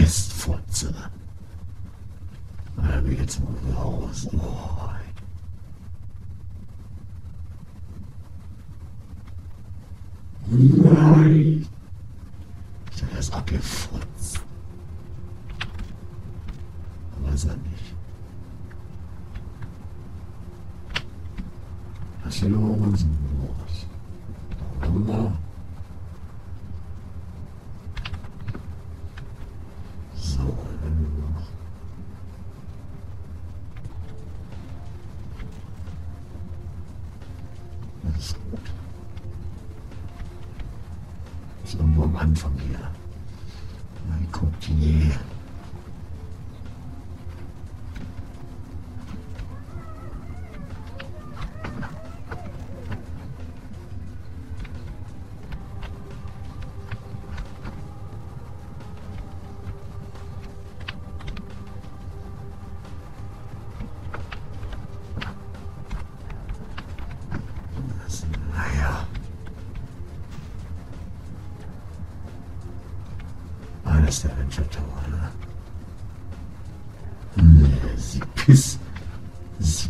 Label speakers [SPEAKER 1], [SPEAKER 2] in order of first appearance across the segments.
[SPEAKER 1] Pestfotze. Bleib jetzt mal raus. Oh. Nein! Ich hab erst abgefotzt. Aber ist er nicht. Was hier los? Allah. So, das ist gut. Das ist irgendwo am Anfang hier. Dann guckt die. Naja. Alles der Adventure Tower, ne? Nee, sie piss. Sie.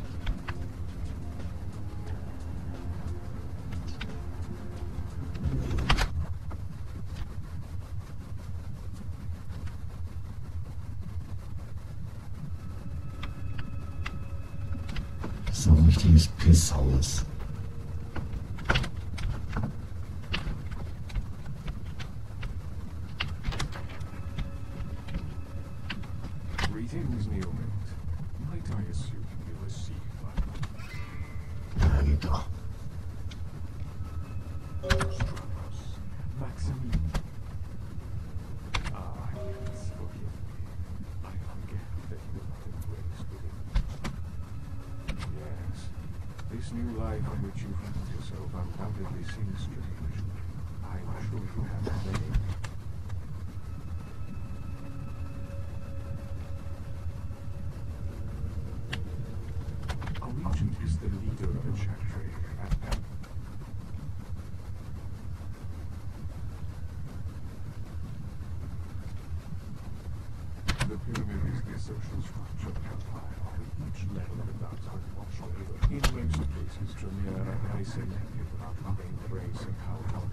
[SPEAKER 1] Das ist so ein richtiges Pisshaus.
[SPEAKER 2] Greetings, Neomate. Might I assume you receive my
[SPEAKER 1] Ja, geht doch.
[SPEAKER 2] Stramos, Maximilian. Ah, yes, forgive me. I forget that you are embraced within me. Yes, this new life in which you find yourself undoubtedly seems strange. I'm sure you have a name. Regent is the leader of a chantry. The pyramid is the social structure of empire, with each level about watched over. In most cases, Tremere are very selective about who they embrace and how long.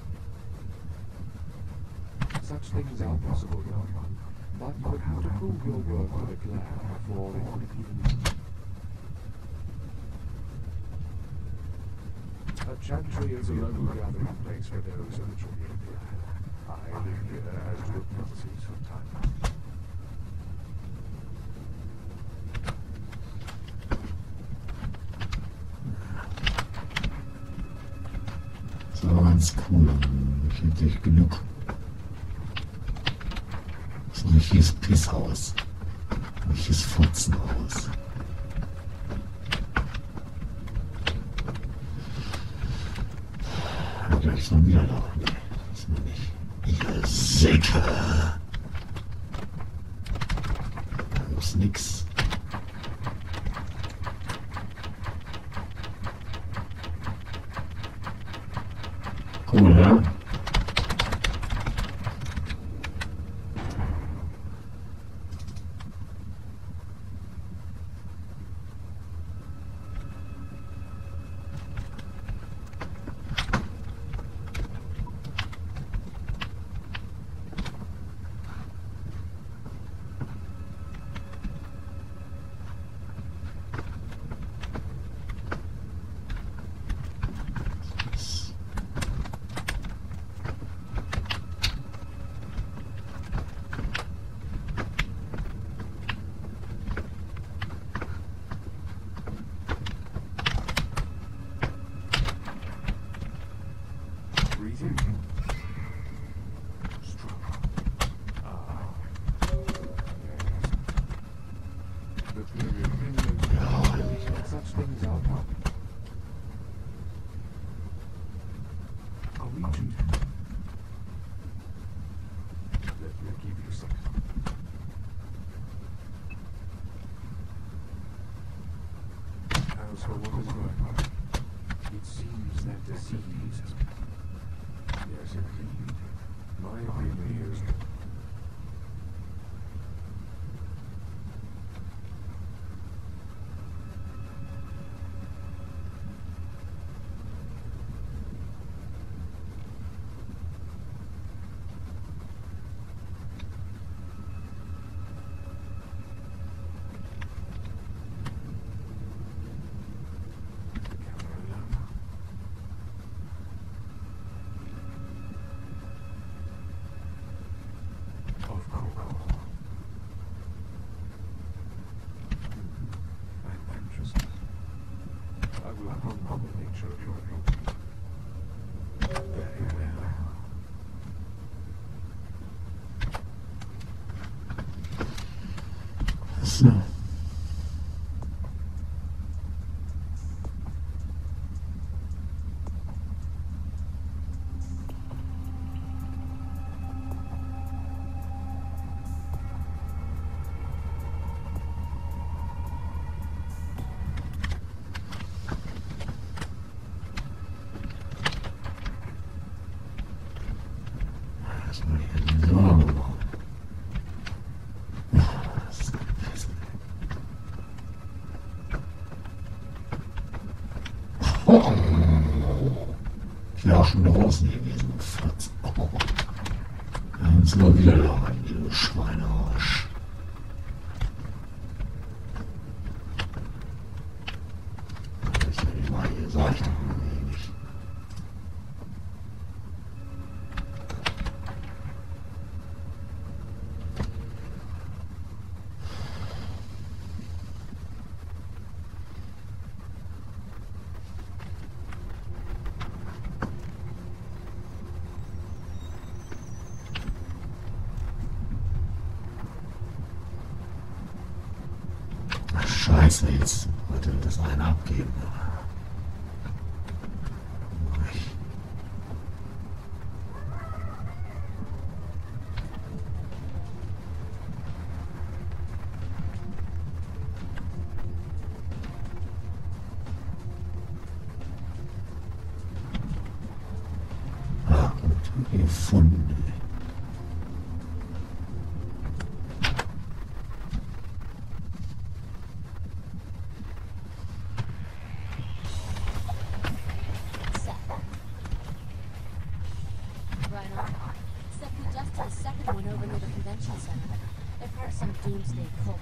[SPEAKER 2] Such things are possible, young one, but you would have to prove your worth to the clan before it would even. A chantry is a local gathering place for those of the Tremere clan. I live here as to appearances from time to time.
[SPEAKER 1] Das war ganz cool. Ich hätte echt genug. Das ist ein richtiges Pisshaus. Ein richtiges Fotzenhaus. Gleich schon wieder laufen. Nee, das ist mir nicht. Ihr Säcke. Da gibt's nix. Cool, ja?
[SPEAKER 2] So what is going on? It seems that the seas. Yes, indeed. My opinion is Very well.
[SPEAKER 1] So. Das war hier die Sorge geworden. Das ist eine Pisse. Oh. Ich wäre auch schon draußen gewesen, Fotz. Oh. Wir haben uns nur wieder lauern, du Schweinearsch. Das ist ja nicht mal hier, sag ich doch mal nicht. Scheiße, jetzt wollte das eine abgeben. Ah, gut, gefunden.
[SPEAKER 3] Doomsday cult.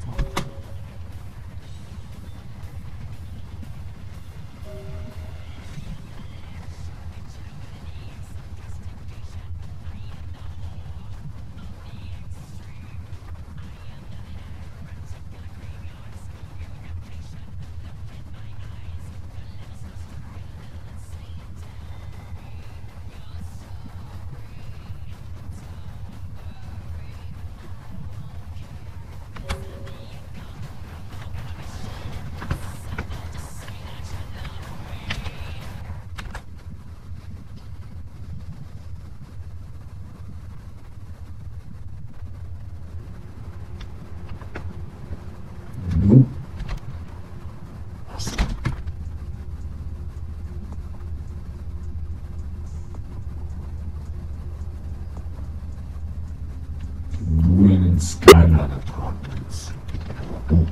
[SPEAKER 3] Skyline Apartments. Oh.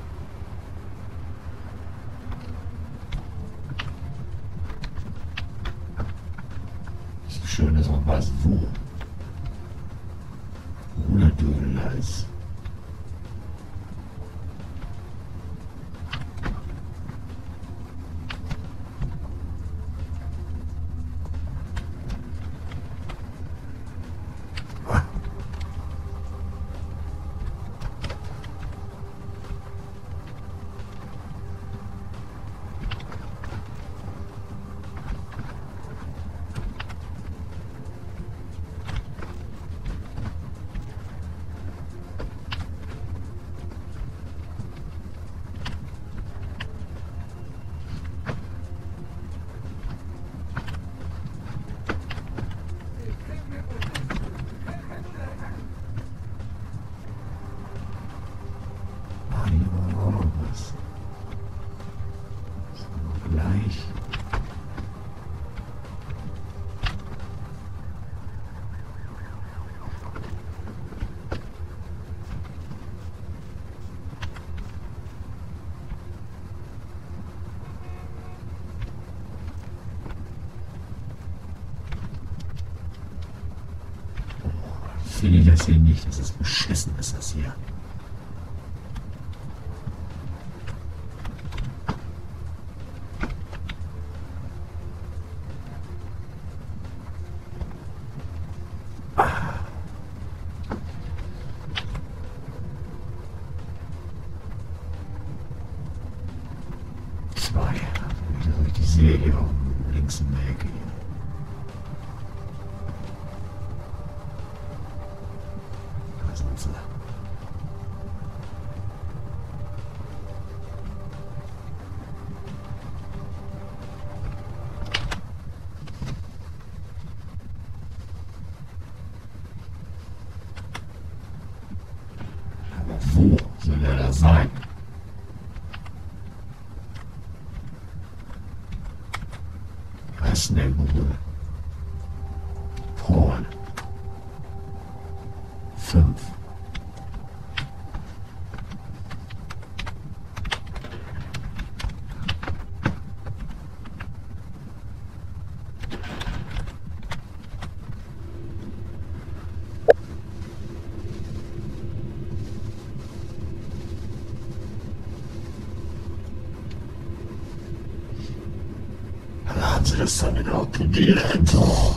[SPEAKER 3] So schön, dass man weiß, wo. Wo der Dödel ist. Gleich. Finde ich das hier nicht. Das ist beschissen, ist das hier. Zwei. Wieder durch die Säge hier unten links.
[SPEAKER 1] sind sie. Aber wo soll er da sein? Restnehmende. Paul. 5. Haben Sie das dann genau probiert?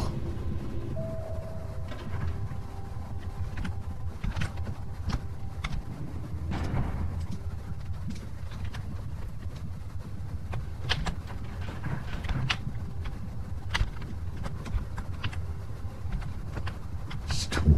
[SPEAKER 1] Ist tot.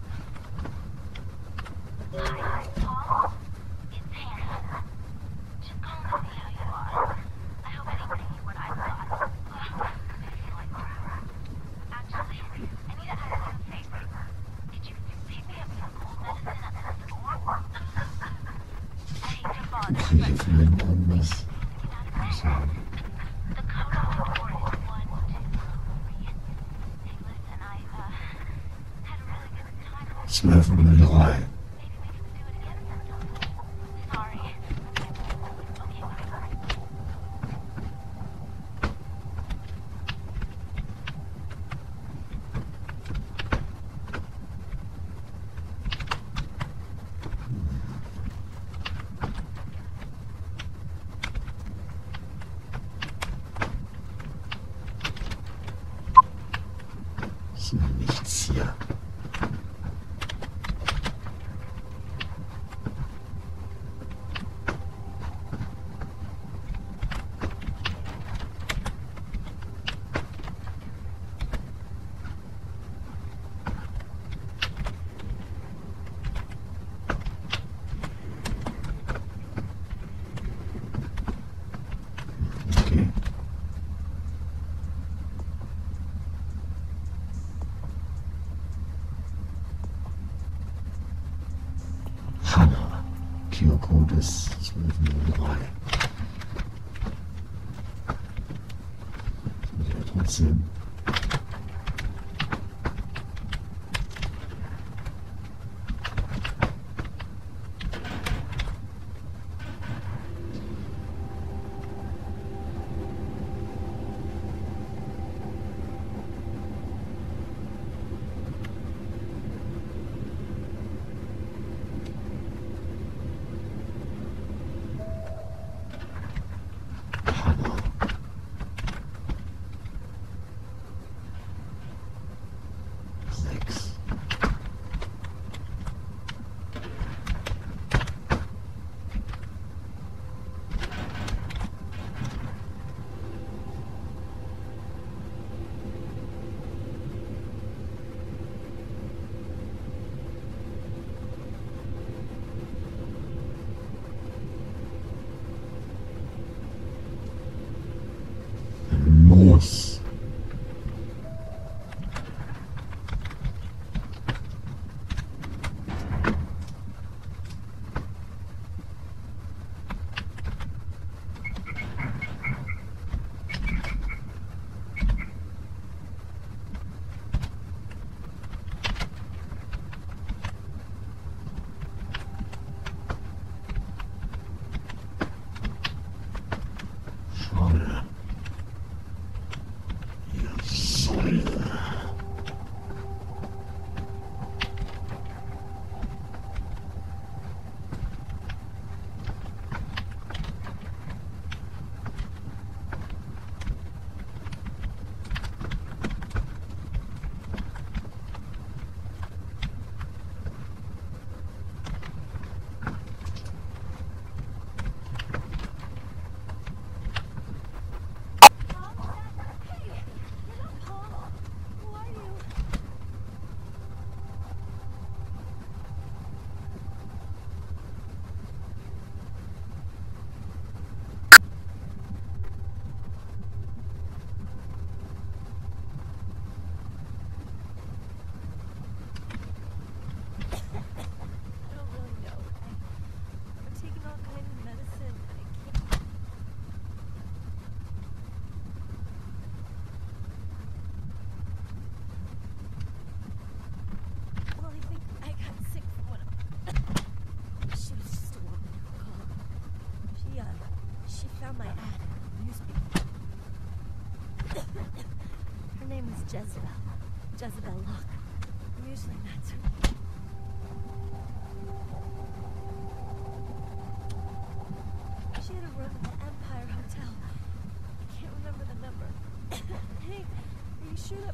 [SPEAKER 4] Hi, Paul. It's Hannah. Just calling to see how you are. I hope I didn't give you what I thought. I feel like crap. Actually, I need to ask you a favor. Could you pick me up some cold medicine at the store? I hate to bother, but
[SPEAKER 1] Kriege vielleicht irgendwas
[SPEAKER 4] you not a minute.
[SPEAKER 1] sagen.
[SPEAKER 4] The code on the door is 123. Hey, listen, I had a really good time with
[SPEAKER 1] 12:03.
[SPEAKER 4] maybe we can do it again sometime. Sorry. Okay, bye.
[SPEAKER 1] Ist noch nichts hier. Okay. Hanna. Code ist 12:03. Das muss ich ja trotzdem. Hanna.
[SPEAKER 5] Jezebel. Jezebel, look. I'm usually not too... She had a room in the Empire Hotel. I can't remember the number. Hey, are you sure that...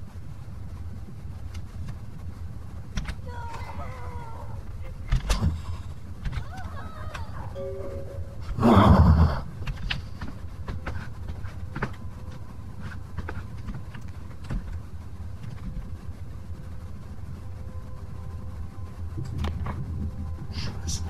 [SPEAKER 1] Scheiße.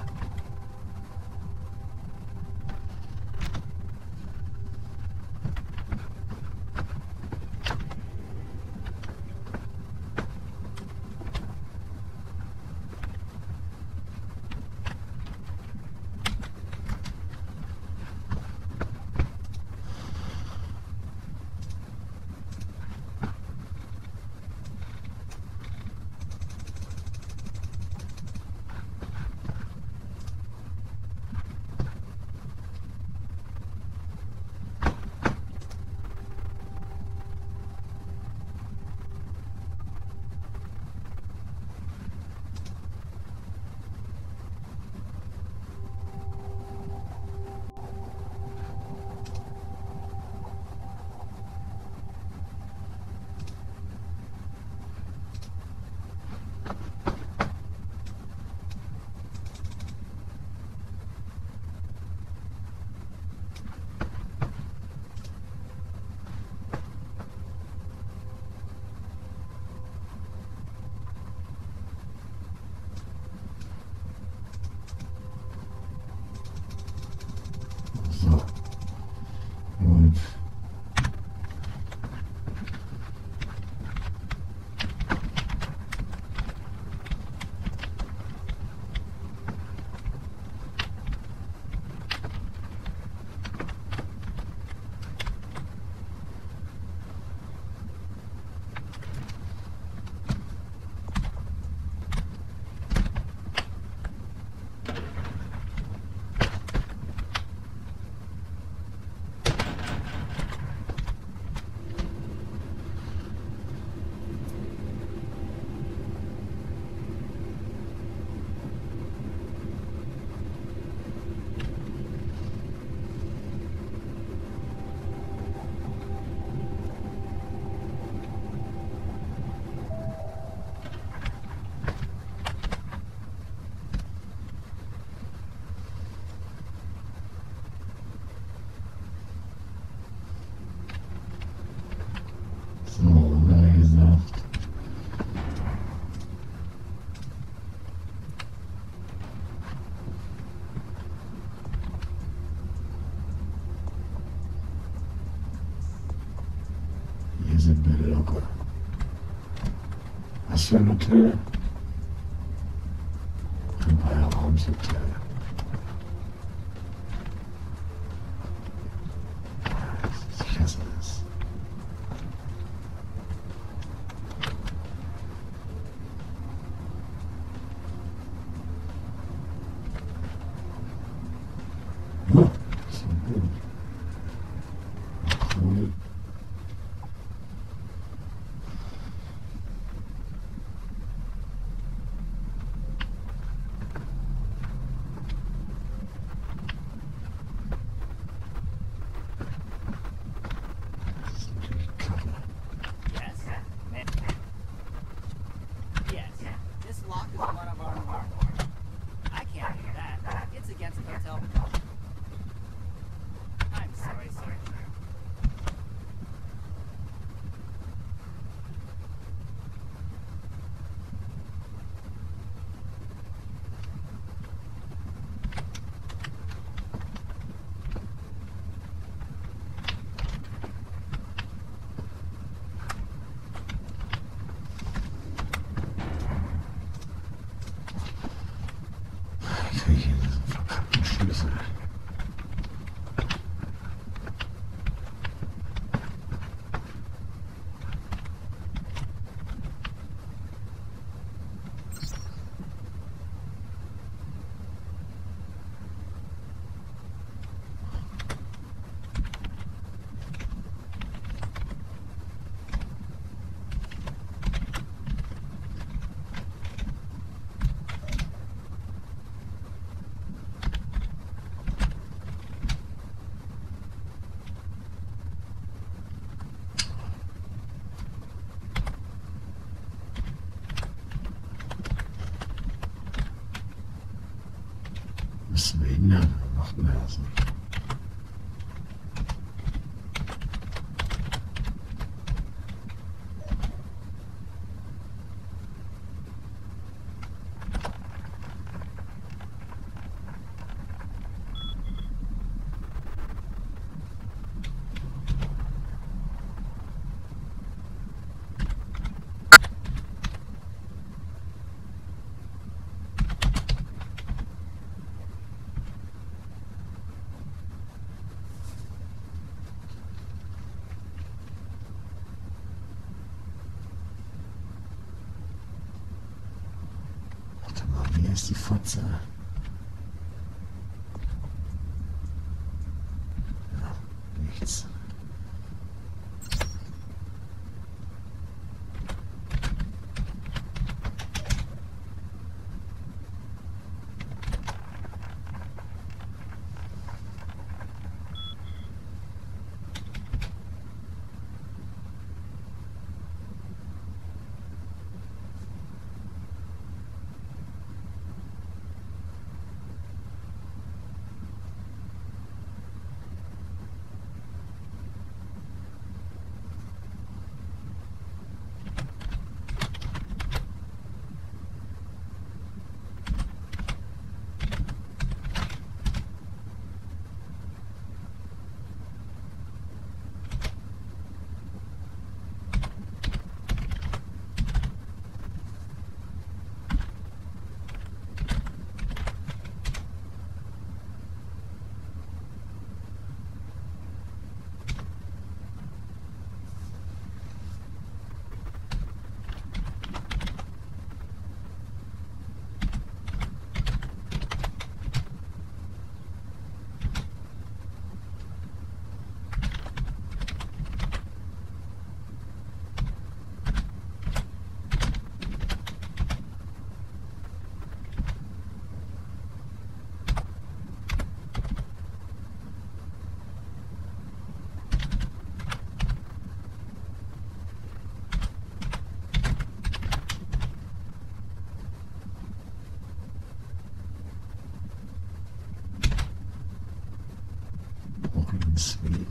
[SPEAKER 1] So. Und so, wie gesagt. Hier sind wir locker. Was für ein Hotel? Ein Feierabendhotel. Ich hasse es. So gut. Cool. Das ist natürlich kacke.
[SPEAKER 6] Yes. Yes. This lock is one of our mark. I can't do that. It's against hotel. I'm sorry, sir.
[SPEAKER 1] Ich kriege hier diesen verkackten Schlüssel. zu behindern, dann macht man das nicht. Warte mal, wie ist die Fotze? Ja, nichts. Brooklyn Suite.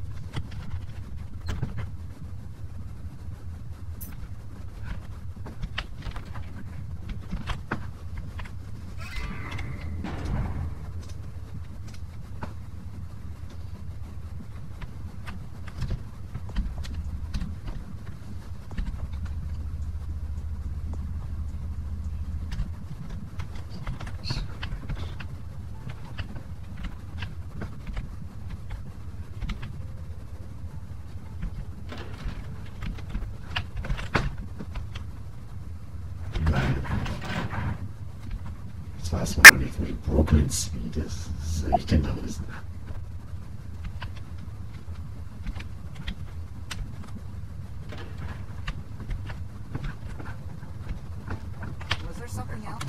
[SPEAKER 1] Jetzt weiß man nicht, wo die Brooklyn Suite ist. Was soll ich denn da wissen?
[SPEAKER 6] Was there something else?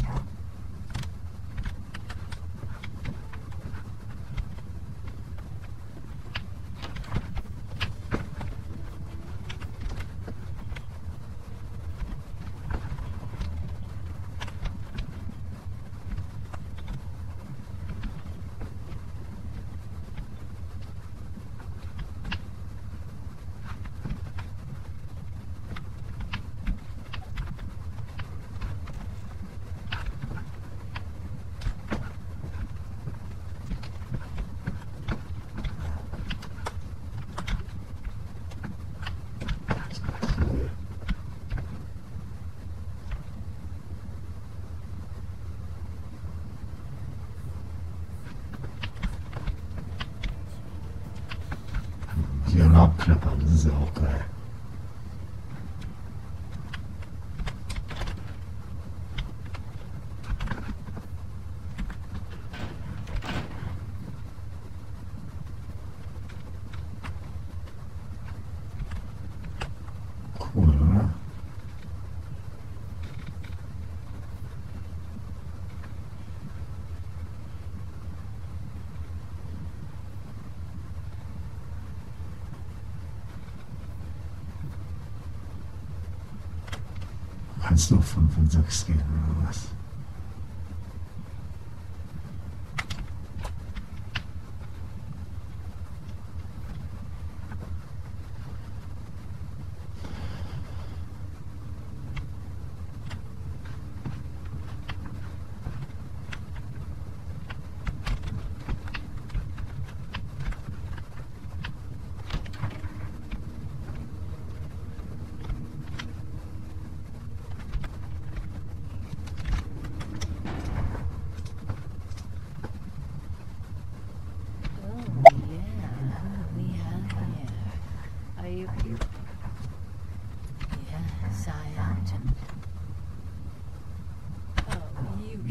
[SPEAKER 1] Hier abklappern, das ist ja auch geil. Cool, oder? Kannst du auf 5 und 6 gehen, oder was?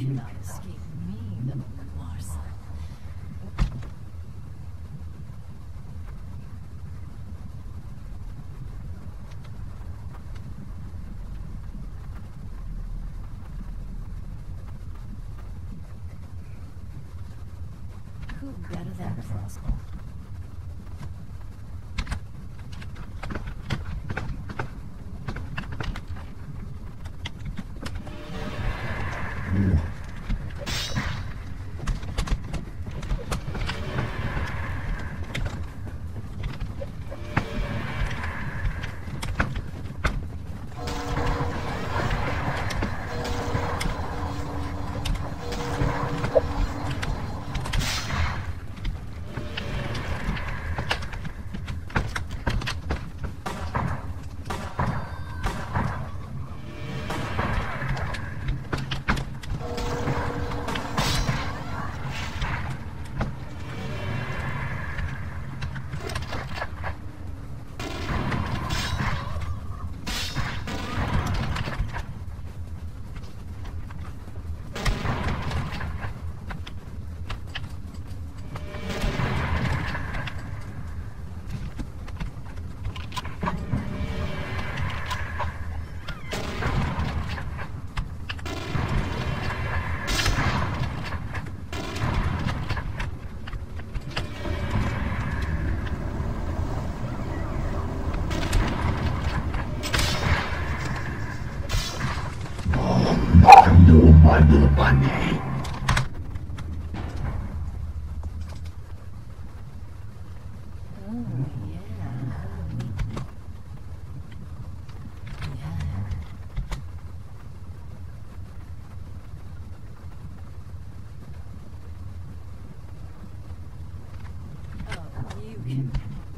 [SPEAKER 7] cannot escape me, little Larson. Who better than Fosco?
[SPEAKER 1] My little bunny.
[SPEAKER 7] Oh, yeah. Yeah. Oh, you can.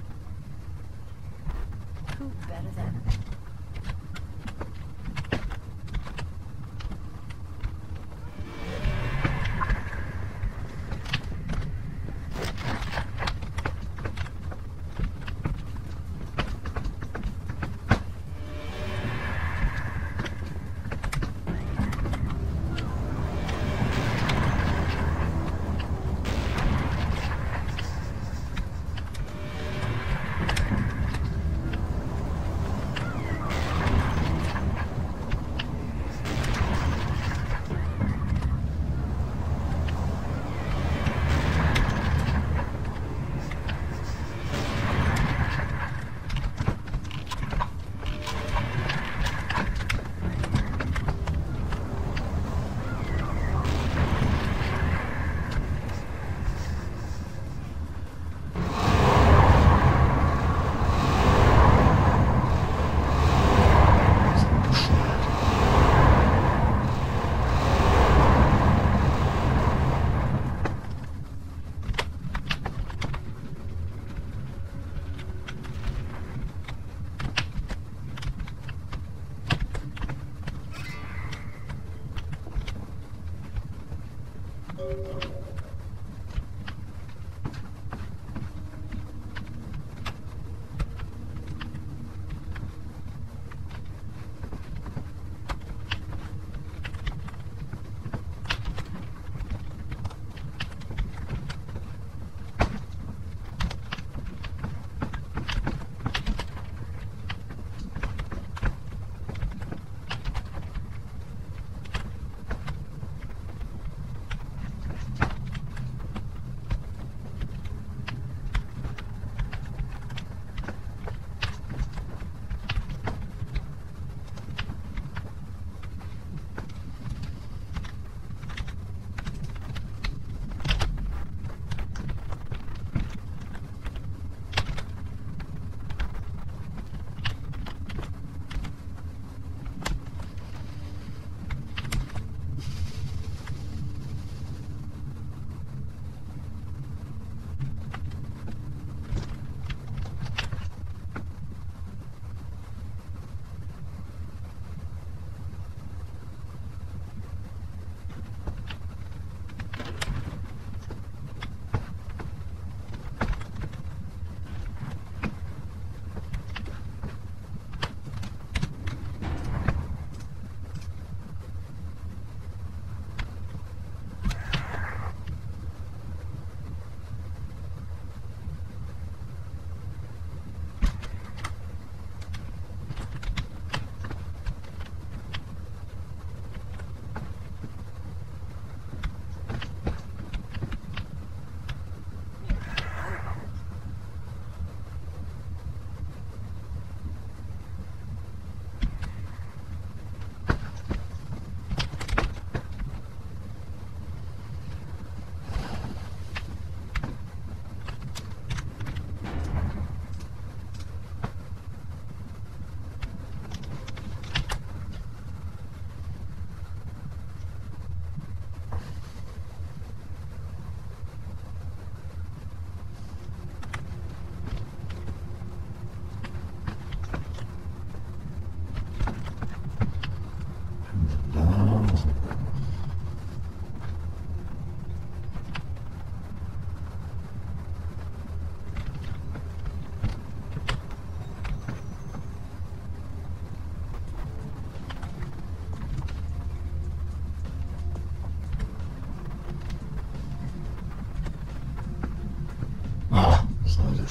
[SPEAKER 7] Who better than?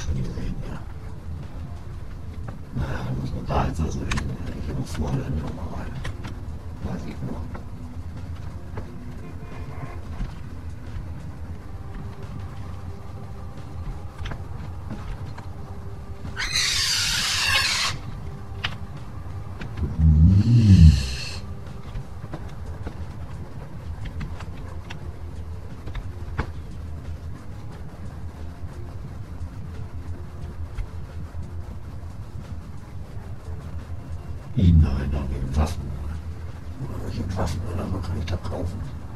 [SPEAKER 1] schon gesehen, ja. Naja, da muss man da jetzt also hin. Ich gehe noch vorne nochmal rein. Weiß ich noch. Nein, da gegen Waffen. Oder welche Waffen oder so kann ich da kaufen?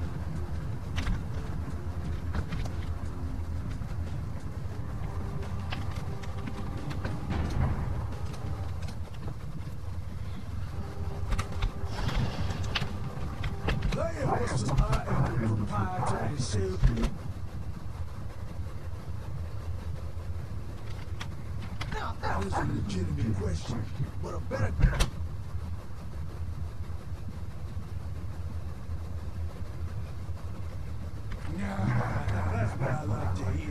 [SPEAKER 8] That is a legitimate question, but a better. Nah, that's what I like to hear.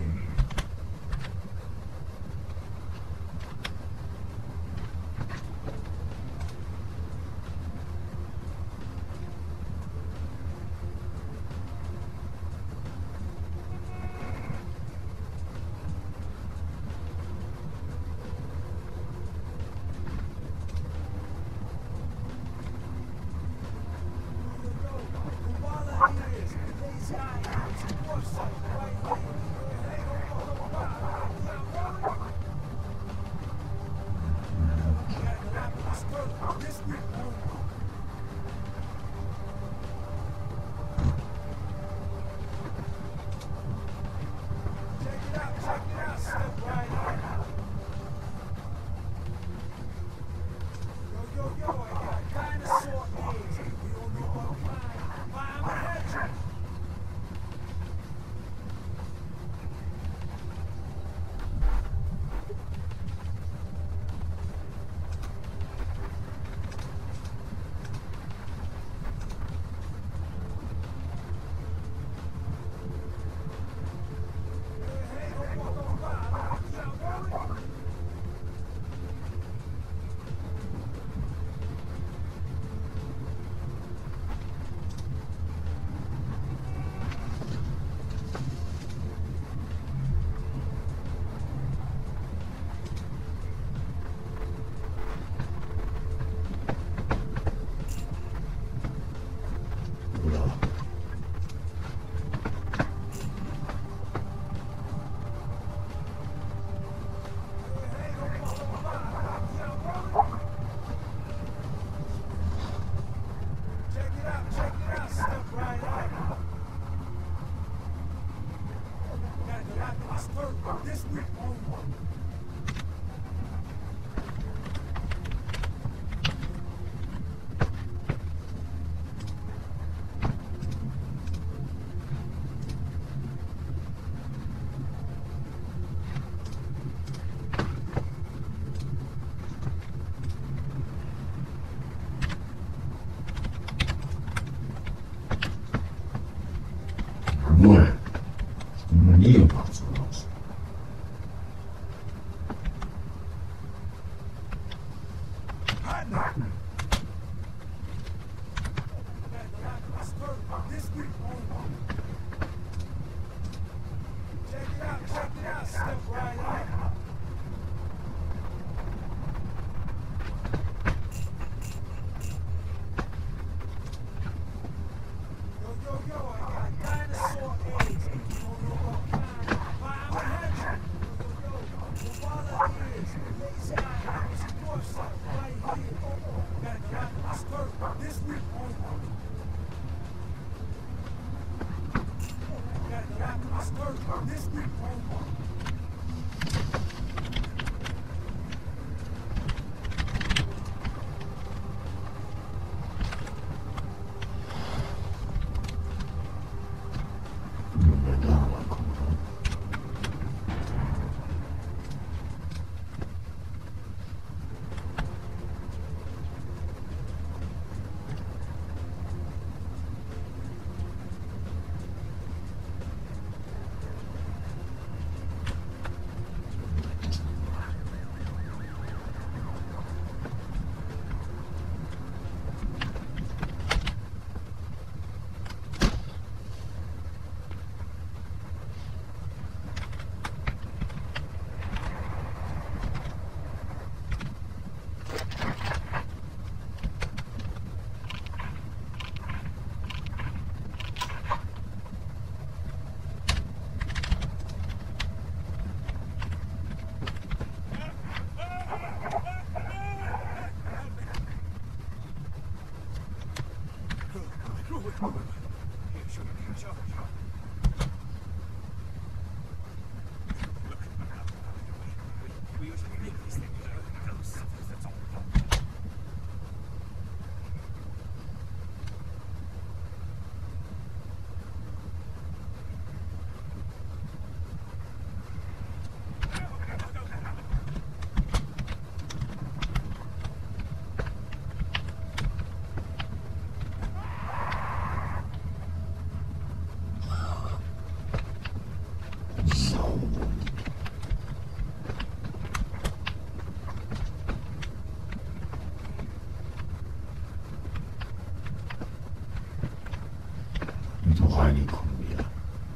[SPEAKER 1] Und so reingekommen wieder.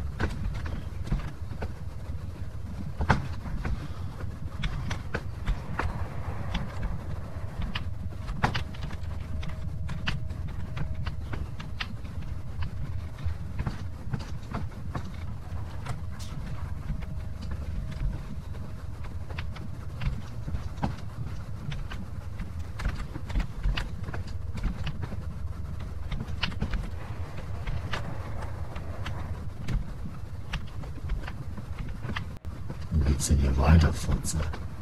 [SPEAKER 1] Wo geht's denn hier weiter, Fotze?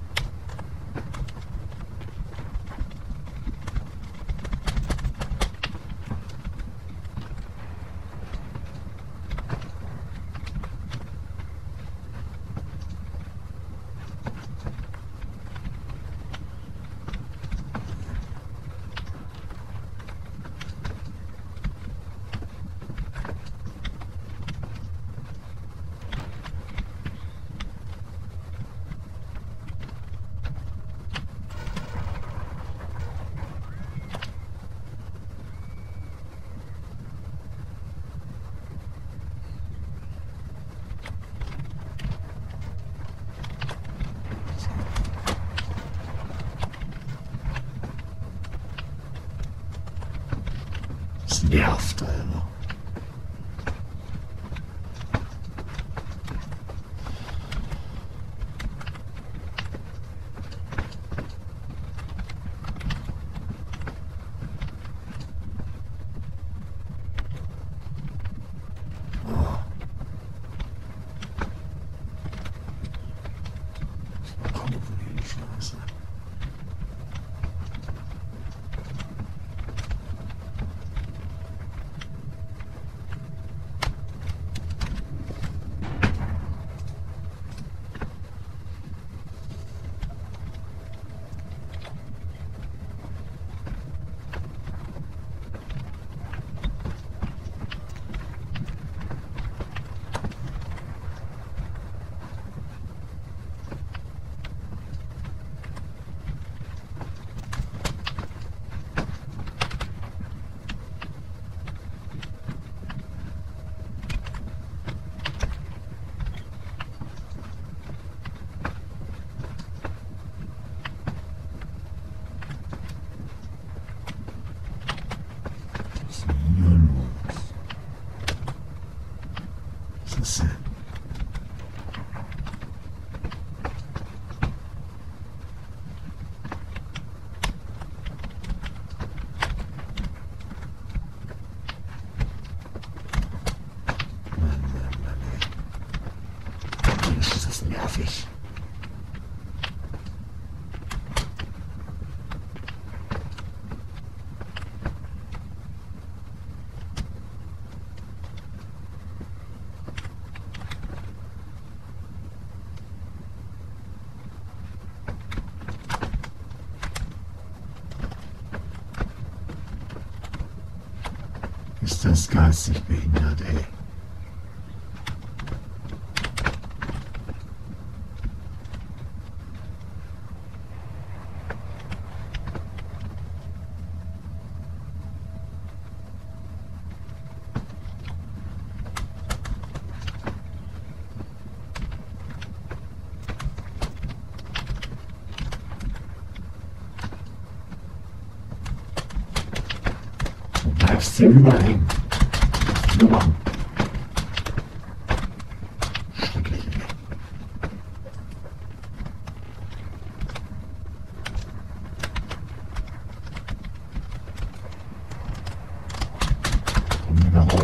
[SPEAKER 1] Das nervt, Alter. Komm, du Scheiße. Nervig. Ist das geistig behindert, ey. Du bleibst hier überall hängen. Nur machen. Schrecklich, ey. Komm wieder raus.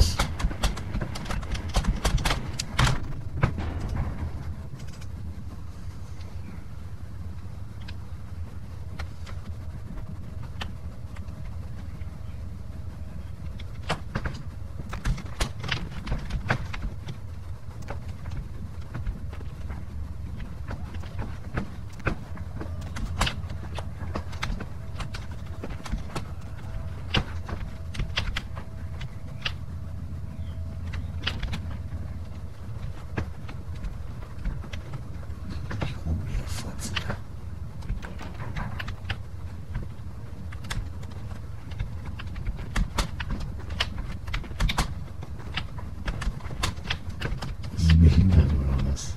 [SPEAKER 1] behindert oder was?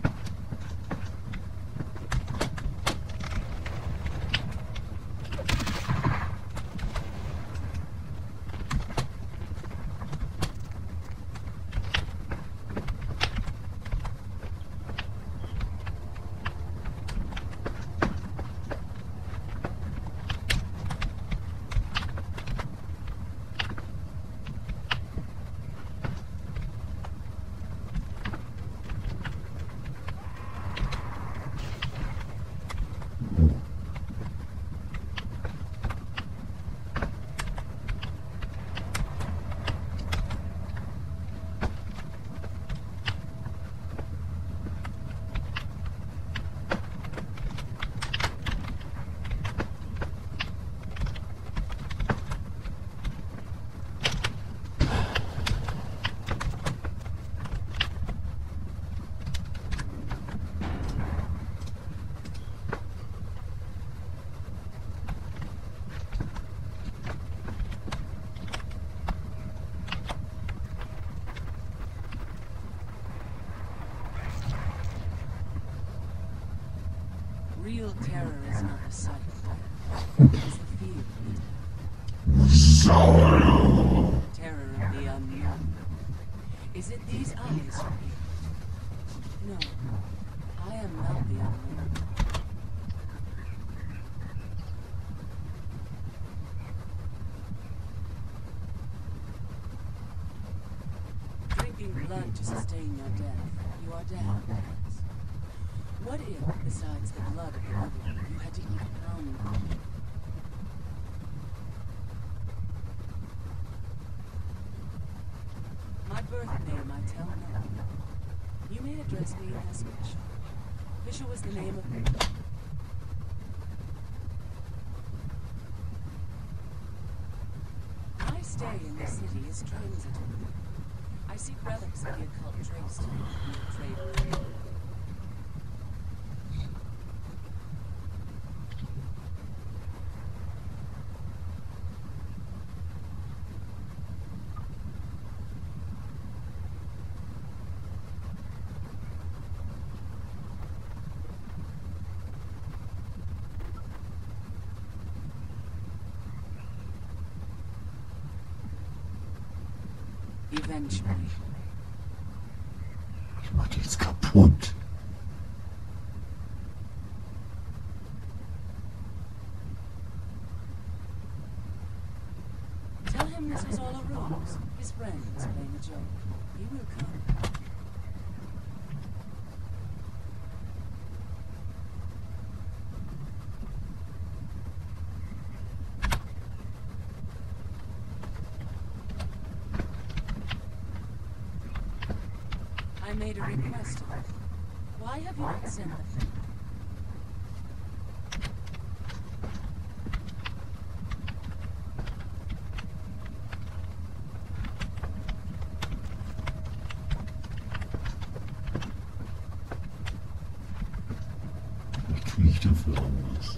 [SPEAKER 6] Real terror is not a sight. It's the fear of
[SPEAKER 1] Sauer.
[SPEAKER 6] terror of the unknown. Is it these eyes you fear? No, I am not the unknown. Drinking blood to sustain your death, you are dead. What if, besides the blood of the living, you had to eat pound? My birth name I tell no one. You may address me as Fisher. Fisher was the name of... I stay in this city as transitory. I seek relics of the occult traced in the trade. Eventually.
[SPEAKER 1] Ich mach die jetzt kaputt.
[SPEAKER 6] Tell him this was all a ruse. His friends playing a joke. He will come. I made a request of you. Why have you not sent the thing?
[SPEAKER 1] Ich krieg ich dafür irgendwas.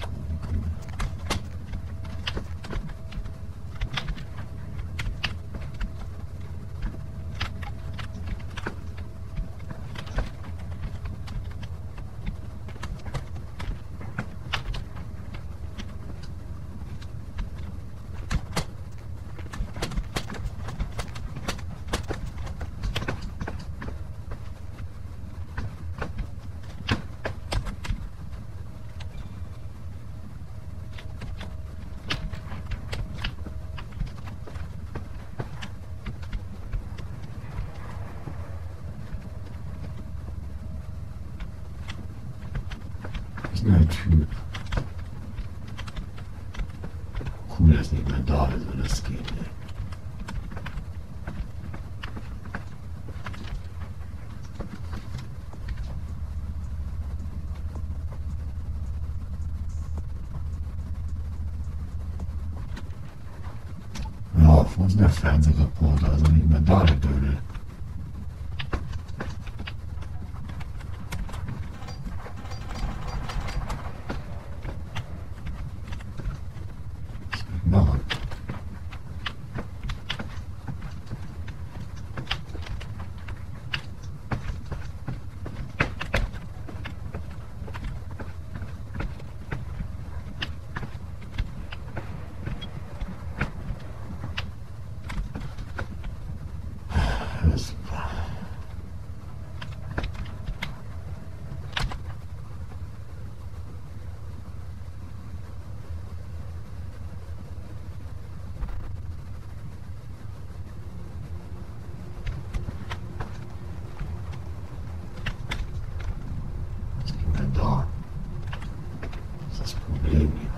[SPEAKER 1] Der Typ. Cool, dass nicht mehr da ist, wenn das geht. Ey. Ja, wo ist der Fernsehreporter? Also nicht mehr da, der Dödel. Machen. Das da. Das ist das Problem hier.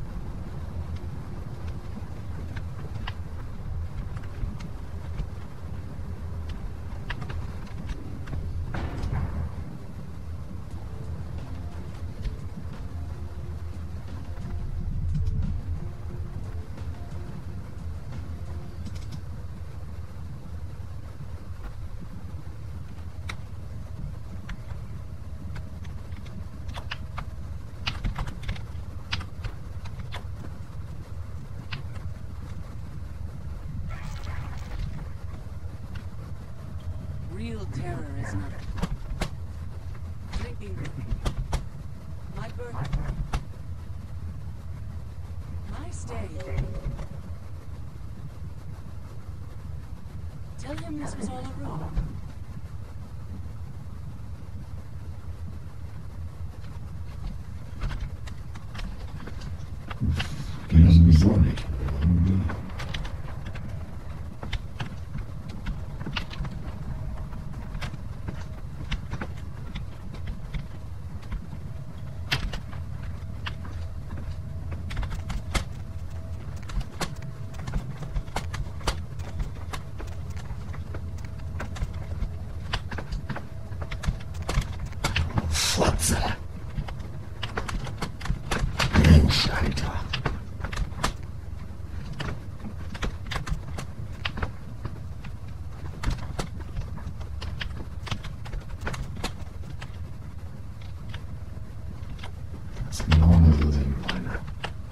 [SPEAKER 6] Real terror is not drinking. My birthday. My stay. Tell him this was all a ruse.
[SPEAKER 1] Geht ja sowieso nicht. Irgendwie. Fotze. Mensch, Alter. Das ist genau eine so sehen meine.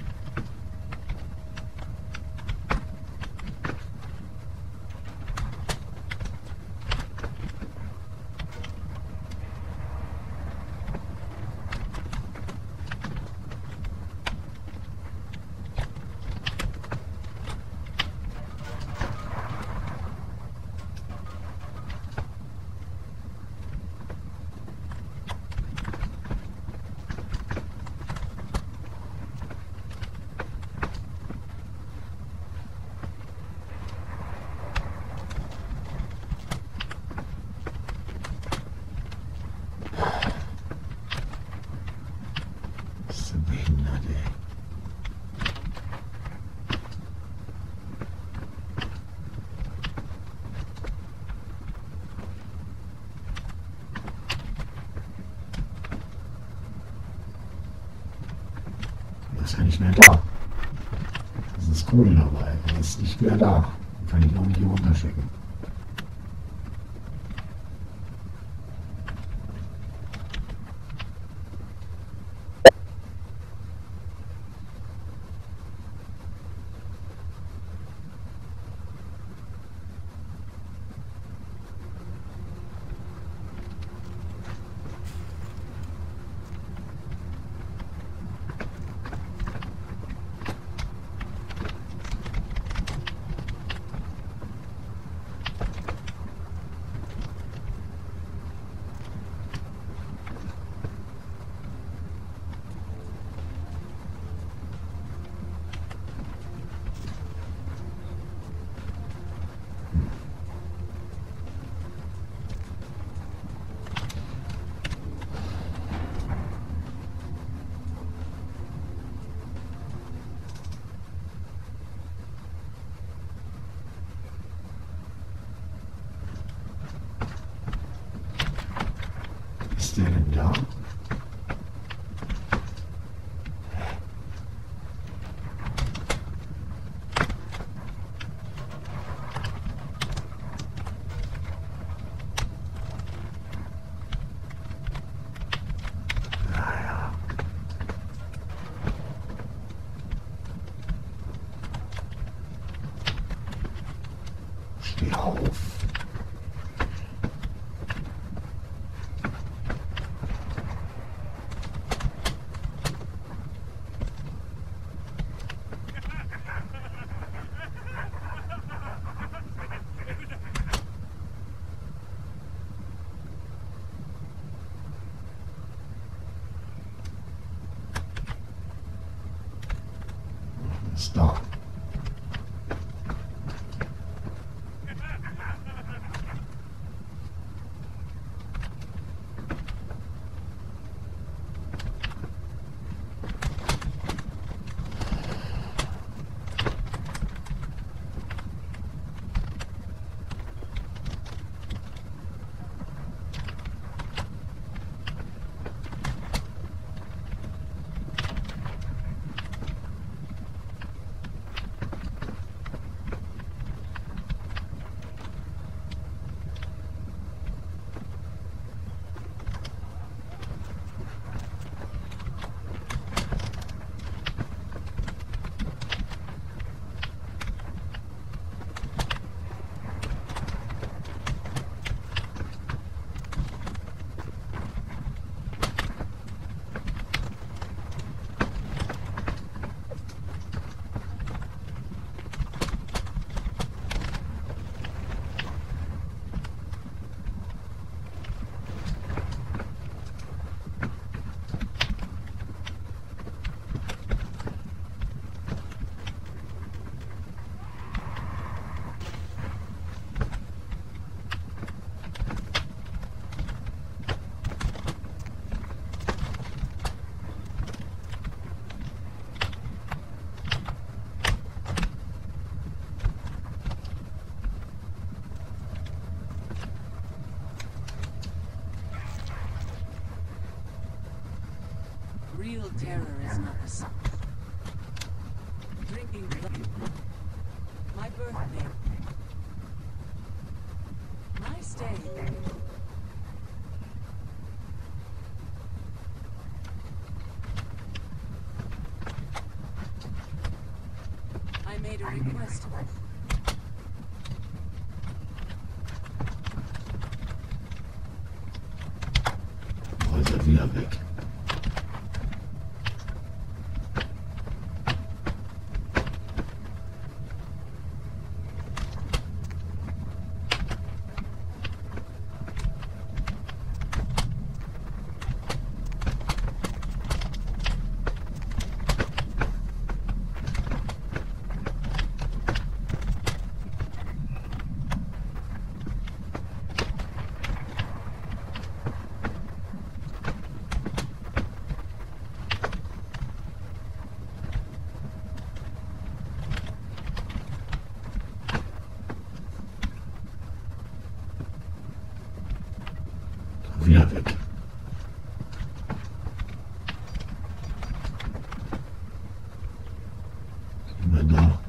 [SPEAKER 1] Das ist behindert, ey. Er ist ja nicht mehr da. Das ist Kohle dabei. Er ist nicht mehr da. Kann ich noch nicht hier runterschicken. Ist der denn da? Naja. Steh auf.
[SPEAKER 6] Terror is not the same. Drinking blood. My birthday. My stay. I made a request.
[SPEAKER 1] Heute ist er wieder weg. Wieder weg. Immer da.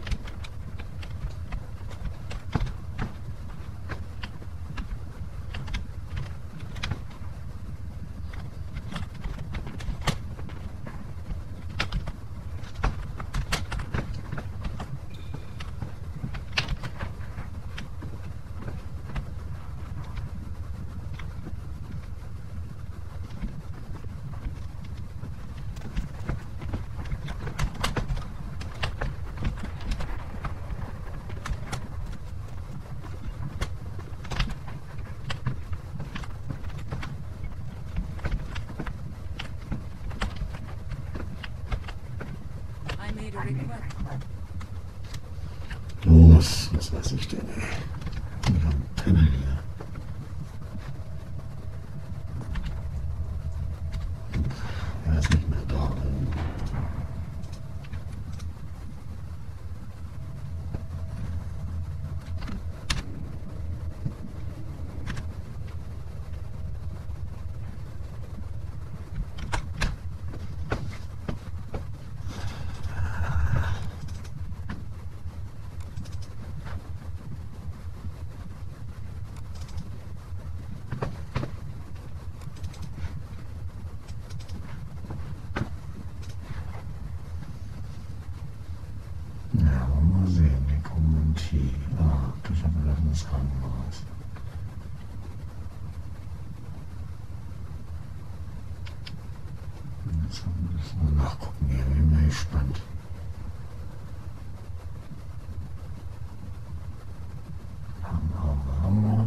[SPEAKER 6] I made a request.
[SPEAKER 1] Los, was weiß ich denn, ey. Wir haben Penner hier. Er ist nicht mehr da. Ja, wollen wir mal sehen. Nekromantie. Ah, das hat wir das Krankenhaus. Jetzt müssen wir nachgucken hier. Bin mal gespannt. Hammer.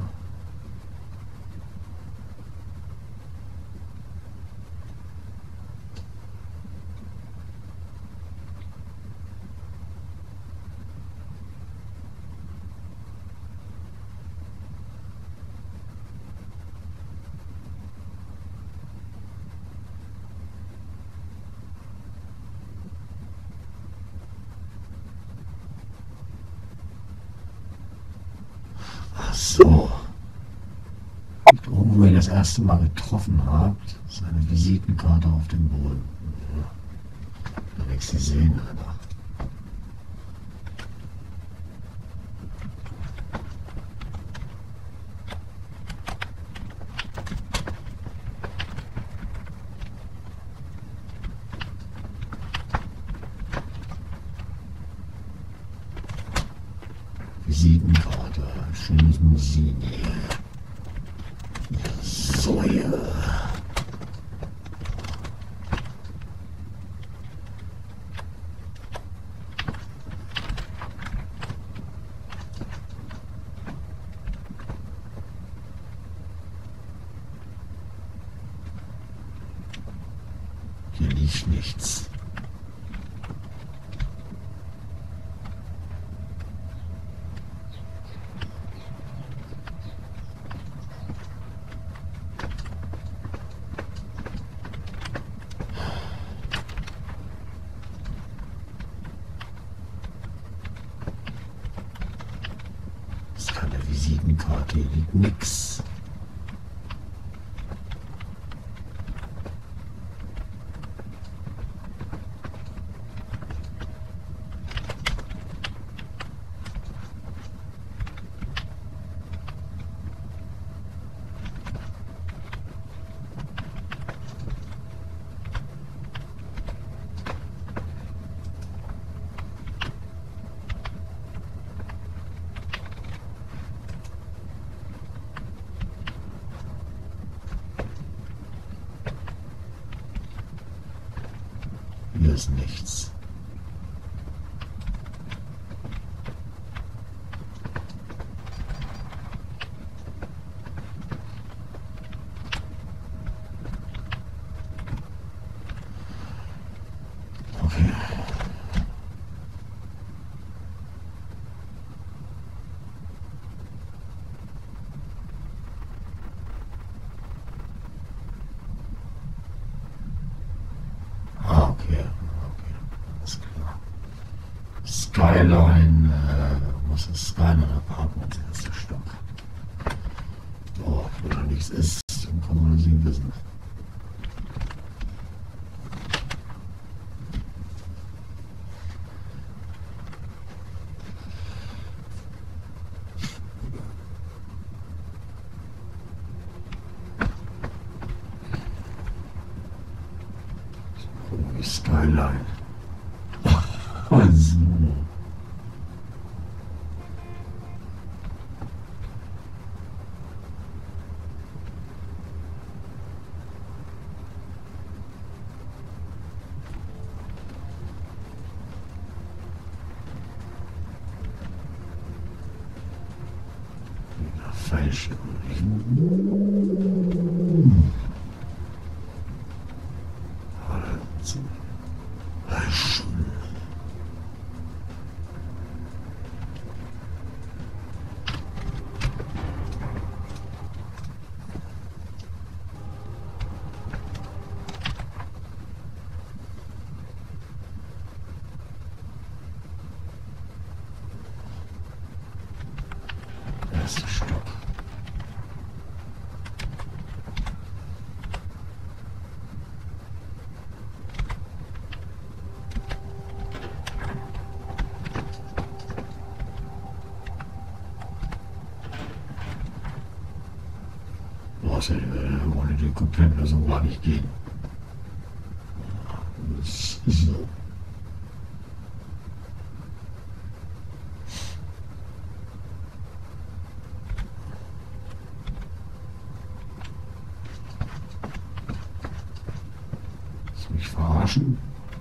[SPEAKER 1] Ach so. Wo ihr das erste Mal getroffen habt, ist eine Visitenkarte auf dem Boden. Ja. Da will ich sie sehen, Alter. Visitenkarte, schönes Musik hier. Ja, so ja. Hier liegt nichts. Das ist keine Visitenkarte, hier liegt nix. hier ist nichts. Okay. Okay. Alles klar. Skyline, was ist Skyline Apartments, erster Stock. Oh, wenn da nichts ist, dann kann man das nicht wissen. Die Skyline. Also. Wieder falsche erster Stock. Ohne die Komplettlösung gar nicht gehen. Das ist so. Lass mich verarschen.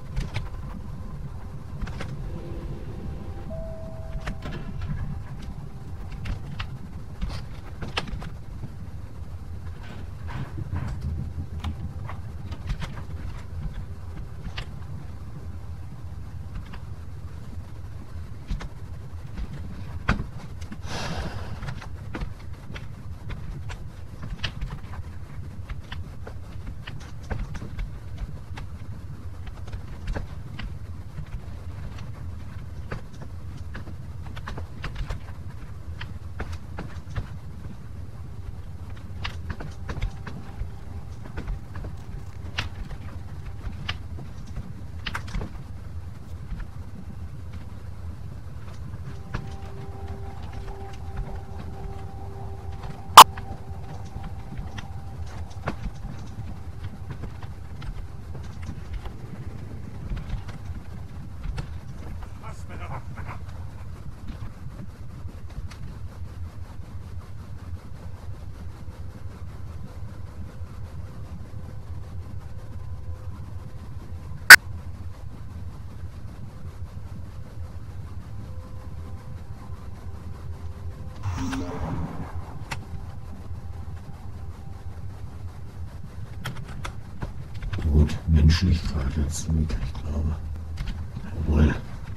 [SPEAKER 1] Gut, Menschlichkeit jetzt mit, ich glaube. Jawohl.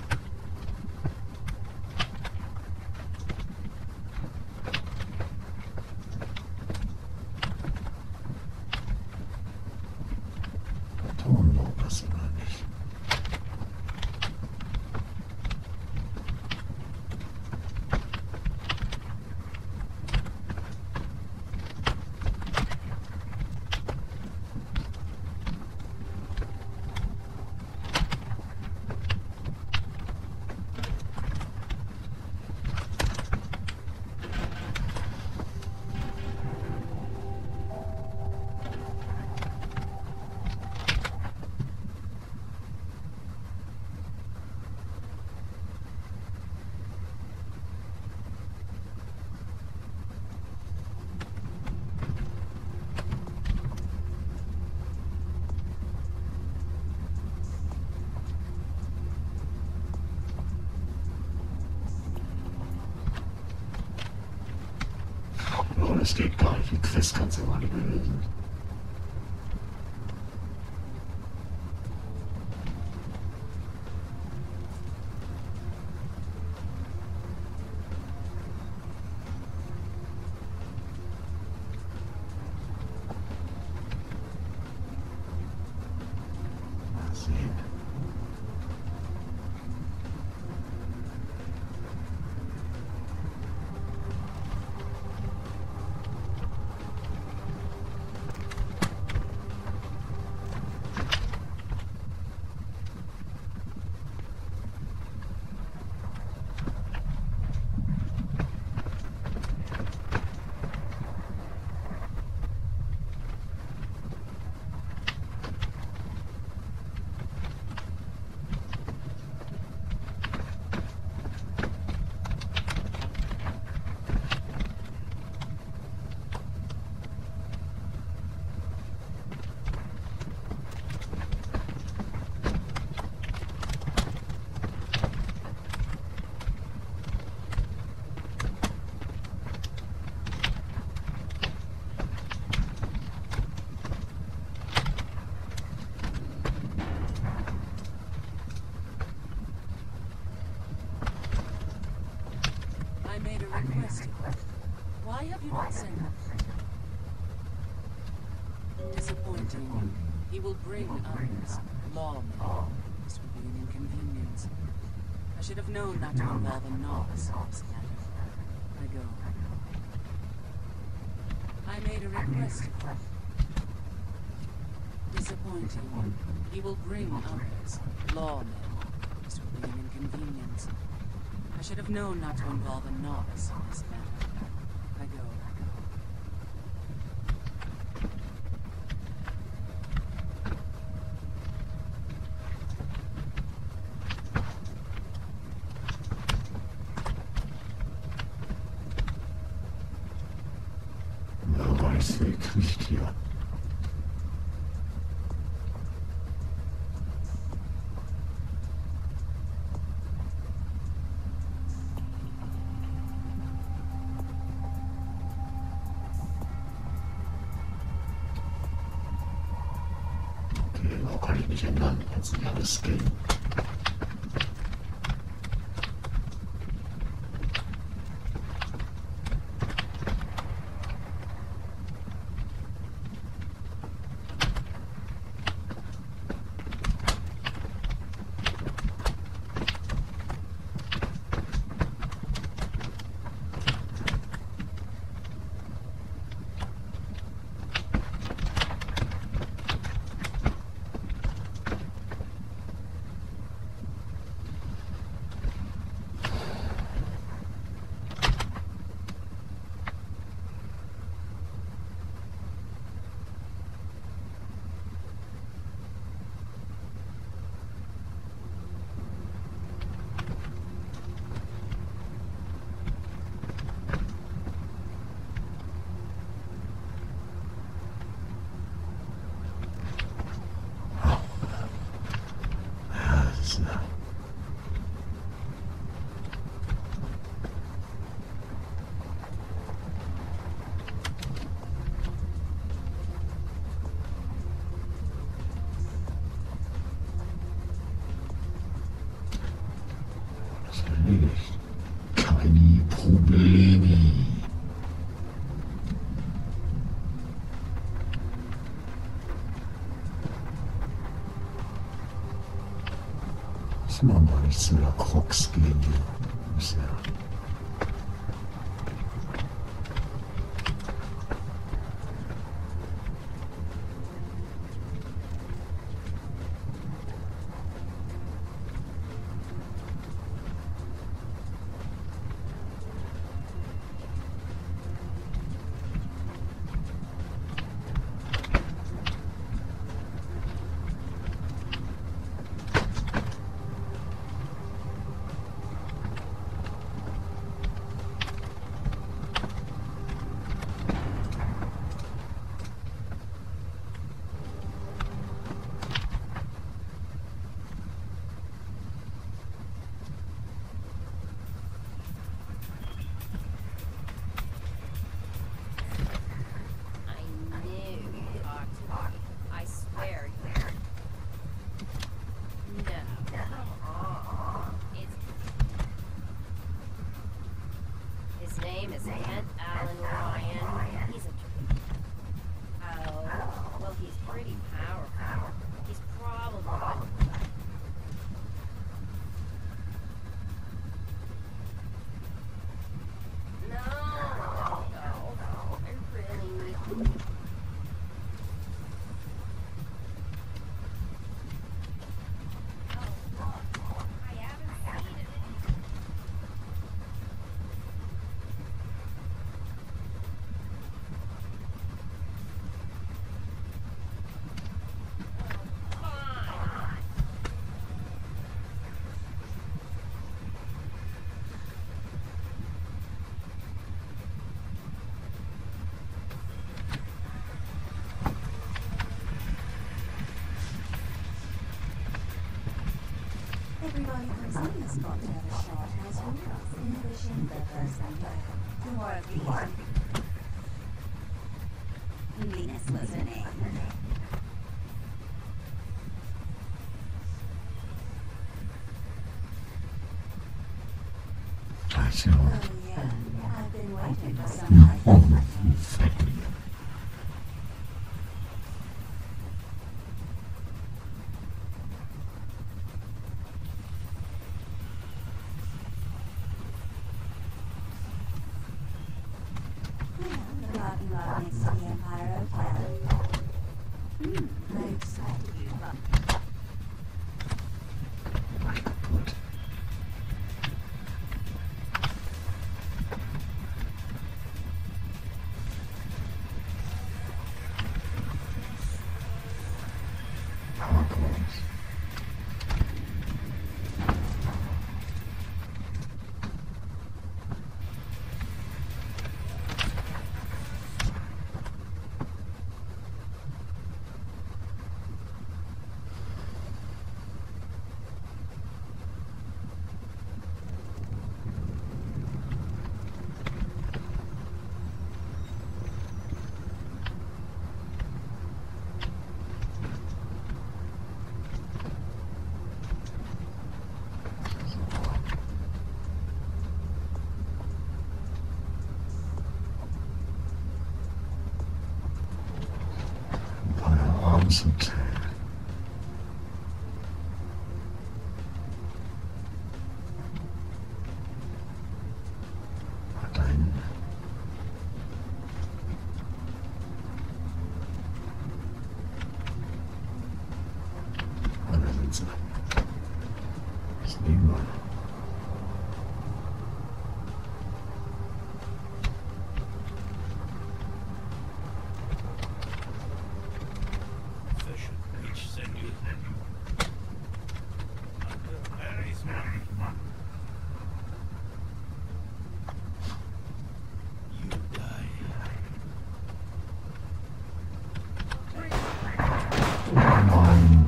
[SPEAKER 1] Tonlob ist oder nicht. Das geht gar nicht. Die Quest kannst du gar nicht mehr lösen. Mal sehen.
[SPEAKER 6] I made a request. Why have you not sent them? Disappointing. He will bring others. Lawmen. This will be an inconvenience. I should have known not to involve a novice in this matter. I go. I made a request. Disappointing. He will bring others. Lawmen. This will be an inconvenience. I should have known not to involve a novice in this matter. I go.
[SPEAKER 1] Wer weiß, wer kriegt hier. Okay, noch kann ich nicht ändern. Jetzt nicht alles gehen. Erledigt. Keine Probleme. Muss man mal nicht zu der Crocs gehen hier. Muss ja.
[SPEAKER 7] Somebody's got to have a shot as well. Finishing the person to work Venus was her name.
[SPEAKER 1] I feel
[SPEAKER 7] Oh yeah, I've been waiting for someone.
[SPEAKER 1] you failure.
[SPEAKER 7] The parking lot next to the Empire Hotel. I'm excited you bumped.
[SPEAKER 1] Gut. Power cords. Empire Arms Hotel. Da hinten. Ah, da sind sie. Das nehmen wir. Nein.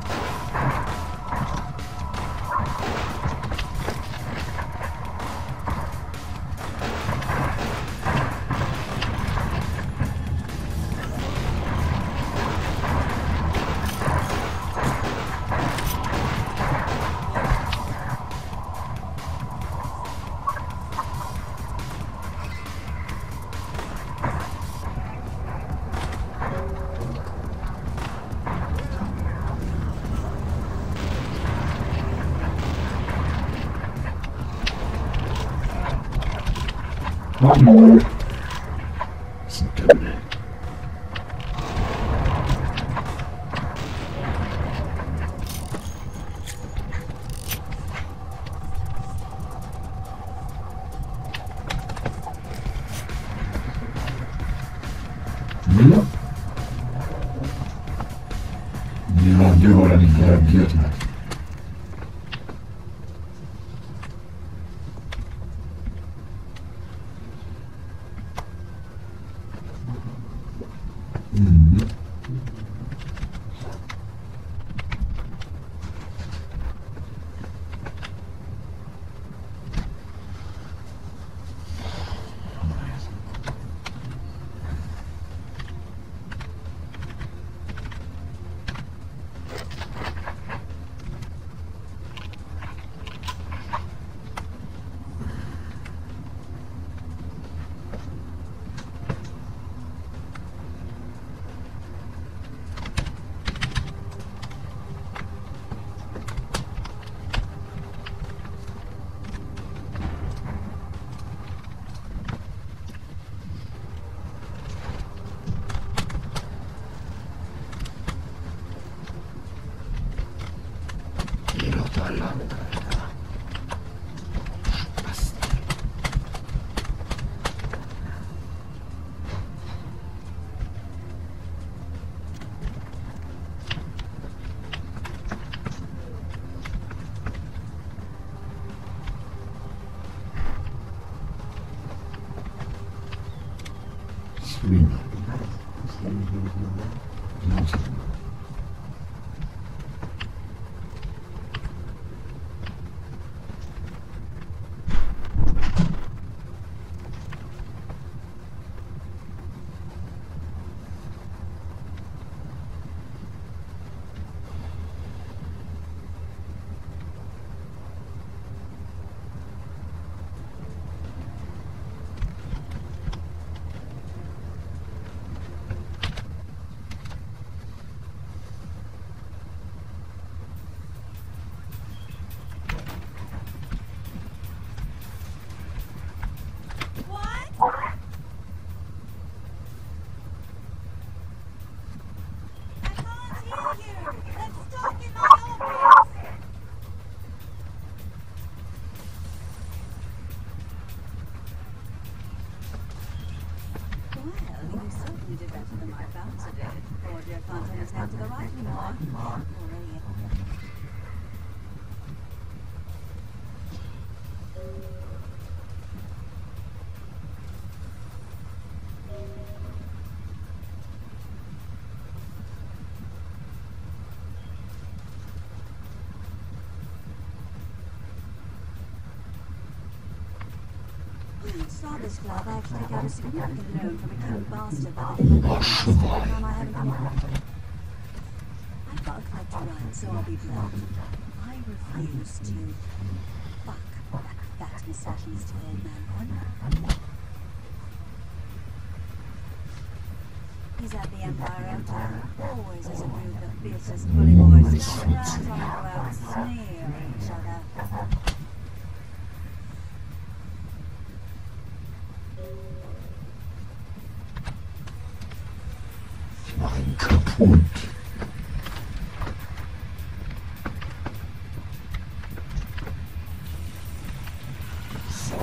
[SPEAKER 1] Sind Dümmel. Miller? Miller, der oder nicht reagiert hat. Mhm. Geh doch da lang, Alter. Spaß. Swing.
[SPEAKER 7] You did better than my bouncer did. Audio can't turn his head to the right anymore. Already. Saw this glove. I have to take out a significant loan from a keen bastard by the name of Time I haven't come across. I've got a club to run, so I'll be blunt. I refuse to fuck that fat misogynist old man. He's at the Empire Hotel. Always as a group of fiercest bully boys stand around trying to go out and sneer at each other.
[SPEAKER 1] Mach ihn kaputt. So.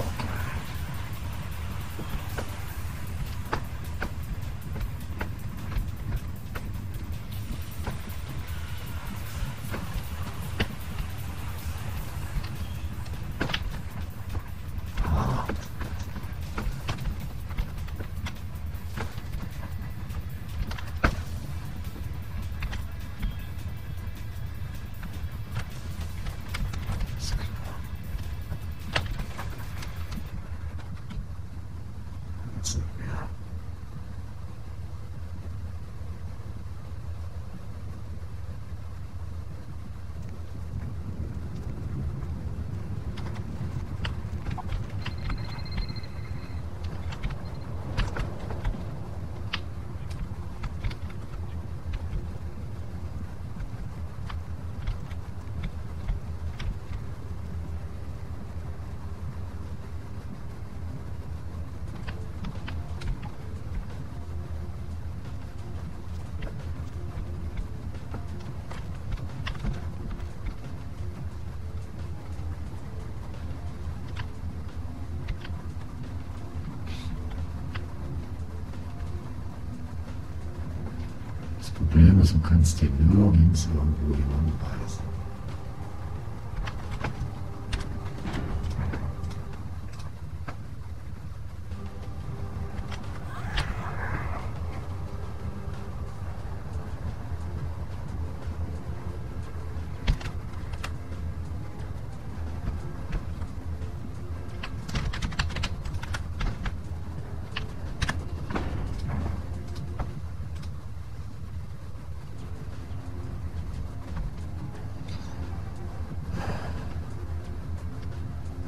[SPEAKER 1] Das Problem ist, du kannst dir nirgends irgendwo jemanden beißen.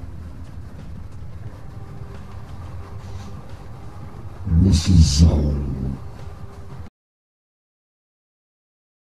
[SPEAKER 1] Mrs. Zone.